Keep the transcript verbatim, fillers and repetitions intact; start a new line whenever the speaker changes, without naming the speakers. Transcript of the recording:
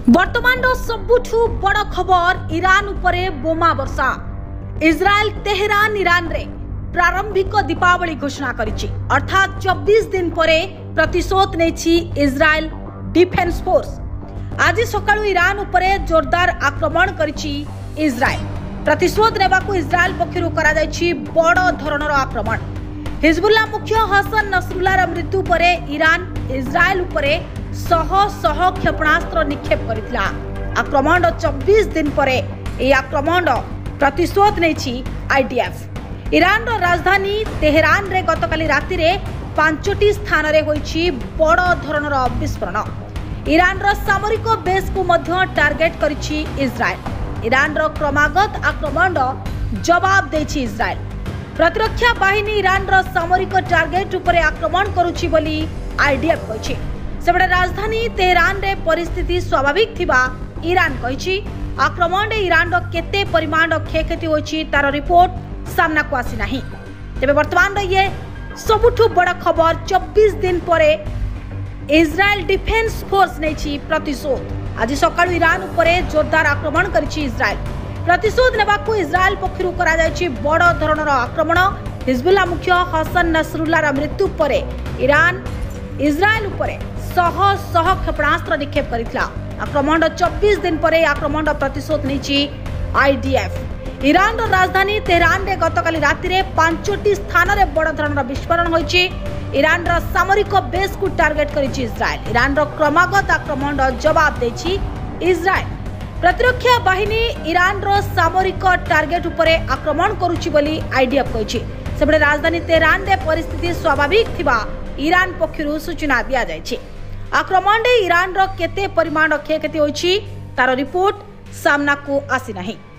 वर्तमान सबुठु बड़ खबर ईरान उपरे बोमा वर्षा। इजराइल तेहरान ईरान रे प्रारंभिक दीपावली घोषणा करिछि, अर्थात चौबीस दिन परे प्रतिशोध नेछि इजराइल डिफेन्स फोर्स। आज सकाळु ईरान उपरे जोरदार आक्रमण करिछि इजराइल। प्रतिशोध नेबाकू इजराइल पक्षरु करा जायछि बड़ धरणर आक्रमण। हिजबुल्लाह मुख्य हसन नसरुल्लाहर मृत्यु परे ईरान इजराइल उपरे शह शह क्षेपणास्त्र निक्षेप करितला। आक्रमण चौबीस दिन परे ए आक्रमण प्रतिशोध नेछि आईडीएफ। ईरान रो राजधानी तेहरान रे गतकाली राति रे पांचटी स्थान रे होइछि बड़ धरणर विस्फोरण। ईरान रो सामरिक बेस को मध्य टार्गेट करिछि इजराइल। ईरान रो क्रमागत आक्रमण जवाब देछि इजराइल। प्रतिरक्षा बाहिनी ईरान रो सामरिक टार्गेट उपरे आक्रमण करुछि बोली आईडीएफ कहिछि। सेबडे राजधानी तेहरान रे परिस्थिति स्वाभाविक थिबा ईरान कहिछि। आक्रमण ईरान रो केते परिमाण क्षयक्षति होइछि तार रिपोर्ट सामना को आसी नाही। तेबे वर्तमान रो ये सबुठु बड़ खबर चौबीस दिन परे इजराइल डिफेन्स फोर्स नेछि प्रतिशोध। आज सकाळु ईरान उपरे जोरदार आक्रमण करिछि इजराइल। प्रतिशोध नेबाकू इजराइल पक्षरु करा जायछि बड़ धरणर आक्रमण। हिजबुल्लाह मुख्य हसन नसरुल्लाहर मृत्यु परे ईरान इजराइल उपरे शह शह क्षेपणास्त्र निक्षेप करितला। आक्रमण चौबीस दिन परे आक्रमण प्रतिशोध नेछि आईडीएफ। ईरान रो राजधानी तेहरान रे गतकाली राति रे पांचटी स्थान रे बड़ धरणर विस्फोरण होइछि। ईरान रो सामरिक बेस को टार्गेट करिछि इजराइल। ईरान रो क्रमागत आक्रमण जवाब देछि इजराइल। प्रतिरक्षा बाहिनी ईरान रो सामरिक टार्गेट उपरे आक्रमण करुछि बोली आईडीएफ कहिछि। सेबडे राजधानी तेहरान रे परिस्थिति स्वाभाविक थिबा ईरान पक्षरु सूचना दिया जायछि। आक्रमण ईरान रो केते परिमाण क्षयक्षति होइछि तार रिपोर्ट सामना को आसी नाही।